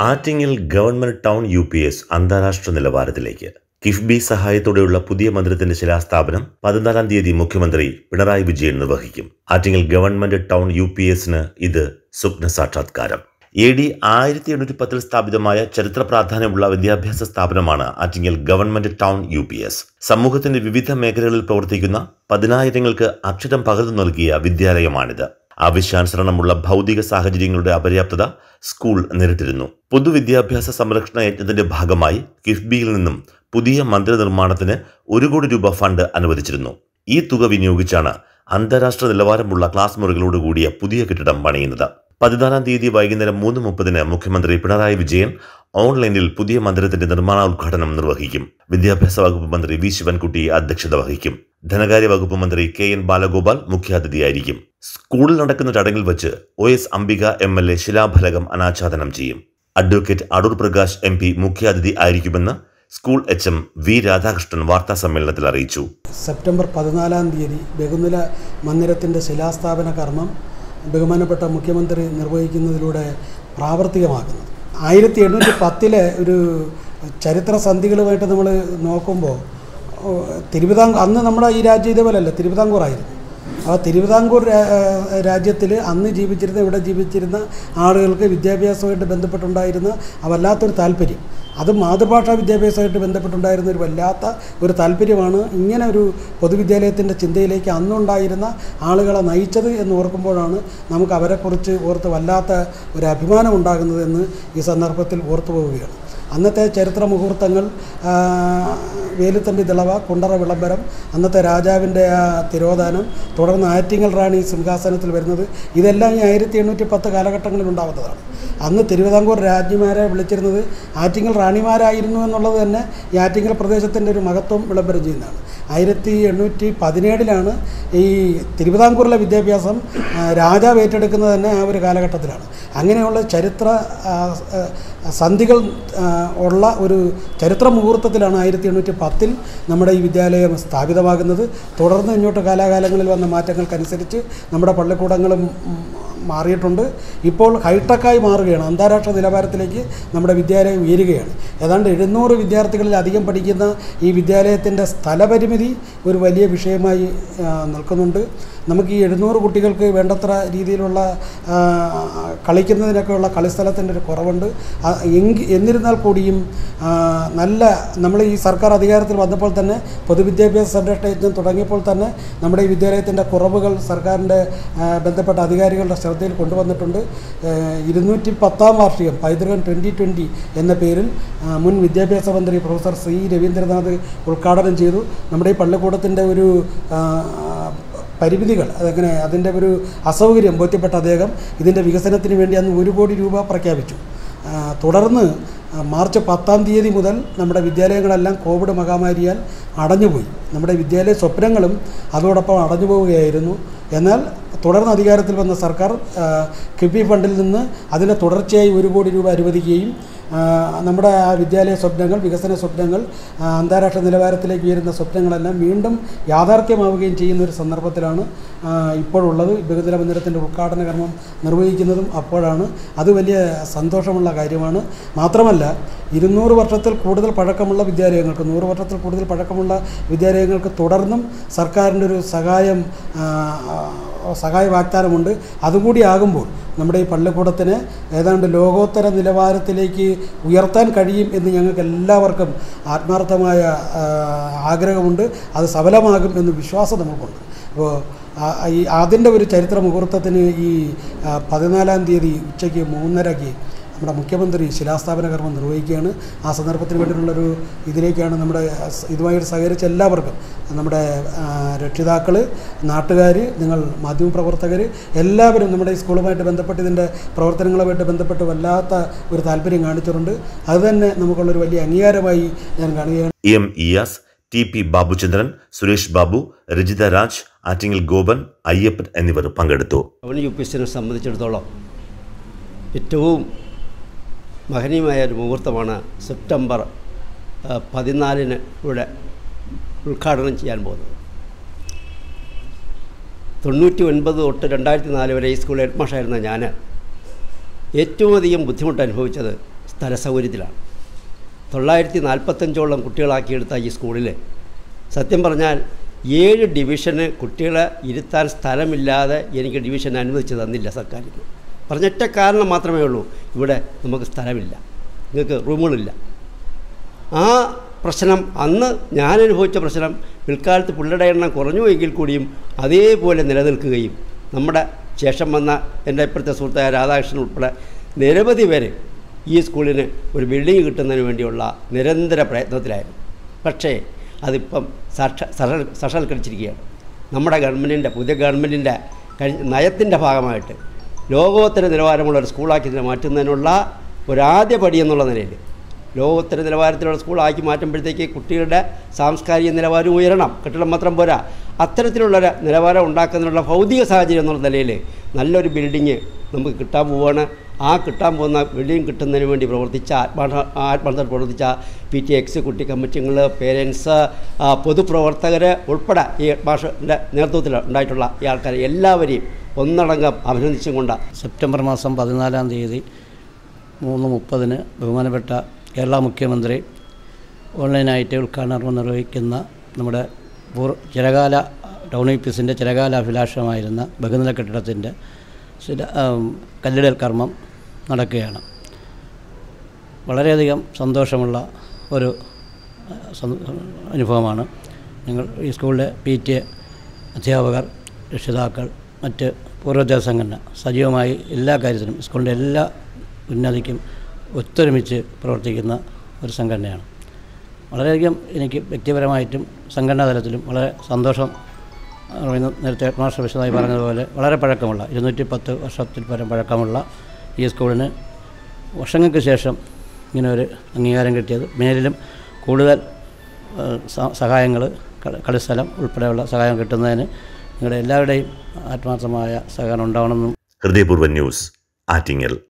Attingal government town UPS അന്താരാഷ്ട്ര നിലവാരത്തിലേക്ക്. കിഫ്ബി സഹായത്തോടെയുള്ള പുതിയ മന്ദിരത്തിന്റെ ശിലാസ്ഥാപനം 14-ാം തീയതി മുഖ്യമന്ത്രി പിണറായി വിജയൻ നിർവഹിക്കും. ആറ്റിങ്ങൽ ഗവൺമെന്റ് ടൗൺ UPSന് ഇത് സ്വപ്ന സാക്ഷാത്കാരം. AD 1810 സ്ഥാപിതമായ ചരിത്ര പ്രാധാന്യമുള്ള വിദ്യാഭ്യാസ സ്ഥാപനമാണ് ആറ്റിങ്ങൽ ഗവൺമെന്റ് ടൗൺ UPS. സമൂഹത്തിന്റെ വിവിധ മേഖലകളിൽ പ്രവർത്തിക്കുന്ന 10,000-ങ്ങൾക്ക് അക്ഷരം പകർന്നു നൽകിയ വിദ്യാലയമാണിത്. ആവശ്യാനുസരണമുള്ള ഭൗതിക സാഹചര്യങ്ങളുടെ അപര്യാപ്തത സ്കൂൾ നേരിട്ടിരുന്നു. പൊതുവിദ്യാഭ്യാസ സംരക്ഷണ യജ്ഞത്തിന്റെ ഭാഗമായി കിഫ്ബിയിൽ നിന്നും പുതിയ മന്ദിര നിർമ്മാണത്തിന് 1 കോടി രൂപ ഫണ്ട് അനുവദിച്ചിരുന്നു. ഈ തുക വിനിയോഗിച്ചാണ് അന്താരാഷ്ട്ര നിലവാരമുള്ള ക്ലാസ് മുറികളോട് കൂടിയ പുതിയ കെട്ടിടം പണിയുന്നത്. 14-ാം തീയതി വൈകുന്നേരം 3:30-ന് മുഖ്യമന്ത്രി പിണറായി വിജയൻ ഓൺലൈനിൽ പുതിയ മന്ദിരത്തിന്റെ നിർമ്മാണോദ്ഘാടനം നിർവഹിക്കും. വിദ്യാഭ്യാസ വകുപ്പ് മന്ത്രി വി ശിവൻകുട്ടി അധ്യക്ഷത വഹിക്കും. ധനകാര്യ വകുപ്പ് മന്ത്രി KN ബാലഗോപാൽ മുഖ്യാതിഥിയായിരിക്കും. സ്കൂളിൽ നടക്കുന്ന ചടങ്ങിൽ വച്ച് OS അംബിക MLA ശിലാഫലകം അനാച്ഛാദനം ചെയ്യും. അഡ്വക്കേറ്റ് അടൂർ പ്രകാശ് MP മുഖ്യാതിഥി ആയിരിക്കുമെന്ന് സ്കൂൾ HM V രാധാകൃഷ്ണൻ വാർത്താ സമ്മേളനത്തിൽ അറിയിച്ചു. സെപ്റ്റംബർ 14-ാം തീയതി ബഹുനില മന്ദിരത്തിന്റെ ശിലാസ്ഥാപന കർമ്മം ബഹുമാനപ്പെട്ട മുഖ്യമന്ത്രി നിർവഹിക്കുന്നതിലൂടെ പ്രാവർത്തികമാക്കുന്നത്. 1810 ഒരു ചരിത്ര സന്ധികളുമായിട്ട് നമ്മൾ നോക്കുമ്പോൾ അന്ന് നമ്മുടെ ഈ രാജ്യം ഇതേപോലെയല്ല, തിരുവിതാംകൂറായിരുന്നു. ആ തിരുവിതാംകൂർ രാജ്യത്തിൽ അന്ന് ഇവിടെ ജീവിച്ചിരുന്ന ആളുകൾക്ക് വിദ്യാഭ്യാസവുമായിട്ട് ബന്ധപ്പെട്ടുണ്ടായിരുന്ന വല്ലാത്തൊരു താല്പര്യം, അത് മാതൃഭാഷാ വിദ്യാഭ്യാസമായിട്ട് ബന്ധപ്പെട്ടുണ്ടായിരുന്ന ഒരു വല്ലാത്ത ഒരു താല്പര്യമാണ് ഇങ്ങനെ ഒരു പൊതുവിദ്യാലയത്തിൻ്റെ ചിന്തയിലേക്ക് അന്നുണ്ടായിരുന്ന ആളുകളെ നയിച്ചത് എന്ന് ഓർക്കുമ്പോഴാണ് നമുക്ക് അവരെക്കുറിച്ച് ഓർത്ത് വല്ലാത്ത ഒരു അഭിമാനം ഉണ്ടാകുന്നതെന്ന് ഈ സന്ദർഭത്തിൽ ഓർത്തു പോവുകയാണ്. അന്നത്തെ ചരിത്ര മുഹൂർത്തങ്ങൾ, വേലുത്തമ്പി ദളവ, കുണ്ടറ വിളംബരം, അന്നത്തെ രാജാവിൻ്റെ തിരോധാനം, തുടർന്ന് ആറ്റിങ്ങൽ റാണി സിംഹാസനത്തിൽ വരുന്നത്, ഇതെല്ലാം ഈ 1810 കാലഘട്ടങ്ങളിൽ ഉണ്ടാകുന്നതാണ്. അന്ന് തിരുവിതാംകൂർ രാജ്ഞിമാരെ വിളിച്ചിരുന്നത് ആറ്റിങ്ങൽ റാണിമാരായിരുന്നു എന്നുള്ളത് തന്നെ ഈ ആറ്റിങ്ങൽ പ്രദേശത്തിൻ്റെ ഒരു മഹത്വം വിളംബരം ചെയ്യുന്നതാണ്. 1817 ഈ തിരുവിതാംകൂറിലെ വിദ്യാഭ്യാസം രാജാവ് ഏറ്റെടുക്കുന്നത് തന്നെ ആ ഒരു കാലഘട്ടത്തിലാണ്. അങ്ങനെയുള്ള ചരിത്ര സന്ധികൾ ഉള്ള ഒരു ചരിത്ര മുഹൂർത്തത്തിലാണ് 1810 നമ്മുടെ ഈ വിദ്യാലയം സ്ഥാപിതമാകുന്നത്. തുടർന്ന് ഇങ്ങോട്ട് കാലാകാലങ്ങളിൽ വന്ന മാറ്റങ്ങൾക്കനുസരിച്ച് നമ്മുടെ പള്ളിക്കൂടങ്ങളും മാറിയിട്ടുണ്ട്. ഇപ്പോൾ ഹൈടെക്കായി മാറുകയാണ്, അന്താരാഷ്ട്ര നിലവാരത്തിലേക്ക് നമ്മുടെ വിദ്യാലയം ഉയരുകയാണ്. ഏതാണ്ട് 700 വിദ്യാർത്ഥികളിലധികം പഠിക്കുന്ന ഈ വിദ്യാലയത്തിൻ്റെ സ്ഥലപരിമിതി ഒരു വലിയ വിഷയമായി നിൽക്കുന്നുണ്ട്. നമുക്ക് ഈ 700 കുട്ടികൾക്ക് വേണ്ടത്ര രീതിയിലുള്ള കളിക്കുന്നതിനൊക്കെയുള്ള കളിസ്ഥലത്തിൻ്റെ ഒരു കുറവുണ്ട്. എന്നിരുന്നാൽ കൂടിയും നമ്മൾ ഈ സർക്കാർ അധികാരത്തിൽ വന്നപ്പോൾ തന്നെ പൊതുവിദ്യാഭ്യാസ സംരക്ഷണ യജ്ഞം തുടങ്ങിയപ്പോൾ തന്നെ നമ്മുടെ ഈ വിദ്യാലയത്തിൻ്റെ കുറവുകൾ സർക്കാരിൻ്റെ ബന്ധപ്പെട്ട അധികാരികളുടെ ശ്രദ്ധയിൽ കൊണ്ടുവന്നിട്ടുണ്ട്. 210-ാം വാർഷികം പൈതൃകം 2020 എന്ന പേരിൽ മുൻ വിദ്യാഭ്യാസ മന്ത്രി പ്രൊഫസർ C രവീന്ദ്രനാഥ് ഉദ്ഘാടനം ചെയ്തു. നമ്മുടെ ഈ പള്ളിക്കൂടത്തിൻ്റെ ഒരു പരിമിതികൾ, അതിൻ്റെ ഒരു അസൗകര്യം ബോധ്യപ്പെട്ട അദ്ദേഹം ഇതിൻ്റെ വികസനത്തിന് വേണ്ടി അന്ന് 1 കോടി രൂപ പ്രഖ്യാപിച്ചു. തുടർന്ന് മാർച്ച് 10-ാം തീയതി മുതൽ നമ്മുടെ വിദ്യാലയങ്ങളെല്ലാം കോവിഡ് മഹാമാരിയാൽ അടഞ്ഞുപോയി. നമ്മുടെ വിദ്യാലയ സ്വപ്നങ്ങളും അതോടൊപ്പം അടഞ്ഞു പോവുകയായിരുന്നു. എന്നാൽ തുടർന്ന് അധികാരത്തിൽ വന്ന സർക്കാർ കിഫ്ബി ഫണ്ടിൽ നിന്ന് അതിന് തുടർച്ചയായി 1 കോടി രൂപ അനുവദിക്കുകയും നമ്മുടെ ആ വിദ്യാലയ സ്വപ്നങ്ങൾ, വികസന സ്വപ്നങ്ങൾ, അന്താരാഷ്ട്ര നിലവാരത്തിലേക്ക് ഉയരുന്ന സ്വപ്നങ്ങളെല്ലാം വീണ്ടും യാഥാർത്ഥ്യമാവുകയും ചെയ്യുന്ന ഒരു സന്ദർഭത്തിലാണ് ഇപ്പോഴുള്ളത്. ബഹുനില മന്ദിരത്തിൻ്റെ ഉദ്ഘാടന കർമ്മം നിർവഹിക്കുന്നതും അപ്പോഴാണ്. അത് വലിയ സന്തോഷമുള്ള കാര്യമാണ്. മാത്രമല്ല 200 വർഷത്തിൽ കൂടുതൽ പഴക്കമുള്ള വിദ്യാലയങ്ങൾക്ക്, 100 വർഷത്തിൽ കൂടുതൽ പഴക്കമുള്ള വിദ്യാലയങ്ങൾക്ക് തുടർന്നും സർക്കാരിൻ്റെ ഒരു സഹായ വാഗ്ദാനമുണ്ട്. അതുകൂടി ആകുമ്പോൾ നമ്മുടെ ഈ പള്ളിക്കൂടത്തിന് ഏതാണ്ട് ലോകോത്തര നിലവാരത്തിലേക്ക് ഉയർത്താൻ കഴിയും എന്ന് ഞങ്ങൾക്ക് എല്ലാവർക്കും ആത്മാർത്ഥമായ ആഗ്രഹമുണ്ട്. അത് സഫലമാകും എന്ന് വിശ്വാസം നമുക്കുണ്ട്. അപ്പോൾ അതിൻ്റെ ഒരു ചരിത്ര മുഹൂർത്തത്തിന് ഈ 14-ാം തീയതി ഉച്ചയ്ക്ക് 3:30-ക്ക് നമ്മുടെ മുഖ്യമന്ത്രി ശിലാസ്ഥാപന കർമ്മം നിർവഹിക്കുകയാണ്. ആ സന്ദർഭത്തിന് വേണ്ടിയിട്ടുള്ളൊരു ഇതിലേക്കാണ് ഇതുമായിട്ട് സഹകരിച്ച എല്ലാവർക്കും, നമ്മുടെ രക്ഷിതാക്കൾ, നാട്ടുകാർ, നിങ്ങൾ മാധ്യമപ്രവർത്തകർ എല്ലാവരും നമ്മുടെ ഈ സ്കൂളുമായിട്ട് ബന്ധപ്പെട്ട് ഇതിൻ്റെ പ്രവർത്തനങ്ങളുമായിട്ട് ബന്ധപ്പെട്ട് വല്ലാത്ത ഒരു താല്പര്യം കാണിച്ചിട്ടുണ്ട്. അതുതന്നെ നമുക്കുള്ളൊരു വലിയ അംഗീകാരമായി ഞാൻ കാണുകയാണ്. EM ഇയാസ്, TP ബാബുചന്ദ്രൻ, സുരേഷ് ബാബു, രജിത രാജ്, ആറ്റിങ്ങൽ ഗോപൻ, അയ്യപ്പൻ എന്നിവർ പങ്കെടുത്തു. UPSനെ സംബന്ധിച്ചിടത്തോളം ഏറ്റവും മഹനീയമായ ഒരു മുഹൂർത്തമാണ് സെപ്റ്റംബർ 14-ന് ഇവിടെ ഉദ്ഘാടനം ചെയ്യാൻ പോകുന്നത്. 99 തൊട്ട് 2004 വരെ ഈ സ്കൂൾ ഹെഡ് മാഷായിരുന്ന ഞാൻ ഏറ്റവും അധികം ബുദ്ധിമുട്ട് അനുഭവിച്ചത് സ്ഥലസൗകര്യത്തിലാണ്. 945ഓളം കുട്ടികളാക്കിയെടുത്ത ഈ സ്കൂളിൽ സത്യം പറഞ്ഞാൽ 7 ഡിവിഷന് കുട്ടികളെ ഇരുത്താൻ സ്ഥലമില്ലാതെ എനിക്ക് ഡിവിഷൻ അനുവദിച്ച് തന്നില്ല സർക്കാർ. പറഞ്ഞിട്ട കാരണം മാത്രമേ ഉള്ളൂ, ഇവിടെ നമുക്ക് സ്ഥലമില്ല, നിങ്ങൾക്ക് റൂമുകളില്ല. ആ പ്രശ്നം അന്ന് ഞാൻ അനുഭവിച്ച പ്രശ്നം പിൽക്കാലത്ത് പിള്ളേരുടെ എണ്ണം കുറഞ്ഞു എങ്കിൽ കൂടിയും അതേപോലെ നിലനിൽക്കുകയും നമ്മുടെ ശേഷം വന്ന എൻ്റെ ഇപ്പോഴത്തെ സുഹൃത്തായ രാധാകൃഷ്ണൻ ഉൾപ്പെടെ നിരവധി പേര് ഈ സ്കൂളിന് ഒരു ബിൽഡിംഗ് കിട്ടുന്നതിന് വേണ്ടിയുള്ള നിരന്തര പ്രയത്നത്തിലായിരുന്നു. പക്ഷേ അതിപ്പം സാക്ഷാത്കരിച്ചിരിക്കുകയാണ്. നമ്മുടെ ഗവൺമെൻറ്റിൻ്റെ പുതിയ ഗവൺമെൻറ്റിൻ്റെ നയത്തിൻ്റെ ഭാഗമായിട്ട് ലോകോത്തര നിലവാരമുള്ള ഒരു സ്കൂളാക്കി മാറ്റുന്നതിനുള്ള ഒരാദ്യ പടി എന്നുള്ള നിലയിൽ ലോകോത്തര നിലവാരത്തിലുള്ള സ്കൂളാക്കി മാറ്റുമ്പോഴത്തേക്ക് കുട്ടികളുടെ സാംസ്കാരിക നിലവാരം ഉയരണം. കെട്ടിടം മാത്രം പോരാ, അത്തരത്തിലുള്ള നിലവാരം ഉണ്ടാക്കുന്നതിനുള്ള ഭൗതിക സാഹചര്യം എന്നുള്ള നിലയിൽ നല്ലൊരു ബിൽഡിങ് നമുക്ക് കിട്ടാൻ പോവുകയാണ്. ആ കിട്ടാൻ പോകുന്ന ബിൽഡിംഗ് കിട്ടുന്നതിന് വേണ്ടി പ്രവർത്തിച്ച ആത്മാർത്ഥ പ്രവർത്തിച്ച PTX കുട്ടി കമ്മിറ്റികൾ, പേരൻസ്, പൊതുപ്രവർത്തകർ ഉൾപ്പെടെ ഈ ഭാഷയുടെ നേതൃത്വത്തിൽ ഉണ്ടായിട്ടുള്ള ഈ ആൾക്കാരെ എല്ലാവരെയും ഒന്നടങ്കം അഭിനന്ദിച്ചും കൊണ്ട് സെപ്റ്റംബർ മാസം 14-ാം തീയതി 3:30 ബഹുമാനപ്പെട്ട കേരള മുഖ്യമന്ത്രി ഓൺലൈനായിട്ട് ഉദ്ഘാടനം നിർവഹിക്കുന്ന നമ്മുടെ ചിരകാല ടൗൺ UPSൻ്റെ ചിരകാല അഭിലാഷമായിരുന്ന ബഹുനില കെട്ടിടത്തിൻ്റെ കല്ലിടൽ കർമ്മം നടക്കുകയാണ്. വളരെയധികം സന്തോഷമുള്ള ഒരു അനുഭവമാണ്. ഞങ്ങൾ ഈ സ്കൂളിലെ PTA അധ്യാപകർ, രക്ഷിതാക്കൾ, മറ്റ് പൂർവ്വോദ്യോഗ സംഘടന സജീവമായി എല്ലാ കാര്യത്തിലും സ്കൂളിൻ്റെ എല്ലാ ഉന്നതിക്കും ഒത്തൊരുമിച്ച് പ്രവർത്തിക്കുന്ന ഒരു സംഘടനയാണ്. വളരെയധികം എനിക്ക് വ്യക്തിപരമായിട്ടും സംഘടനാ തലത്തിലും വളരെ സന്തോഷം. നേരത്തെ മാസ്റ്റർ വിശദമായി പറഞ്ഞതുപോലെ വളരെ പഴക്കമുള്ള 210 വർഷത്തിൽ പരം പഴക്കമുള്ള ഈ സ്കൂളിന് വർഷങ്ങൾക്ക് ശേഷം ഇങ്ങനെ ഒരു അംഗീകാരം കിട്ടിയത് മേലിലും കൂടുതൽ സഹായങ്ങൾ, കളിസ്ഥലം ഉൾപ്പെടെയുള്ള സഹായം കിട്ടുന്നതിന് നിങ്ങളുടെ എല്ലാവരുടെയും ആത്മാർത്ഥമായ സഹകരണം ഉണ്ടാവണമെന്നും. ഹൃദയപൂർവ്വം ന്യൂസ്, ആറ്റിങ്ങൽ.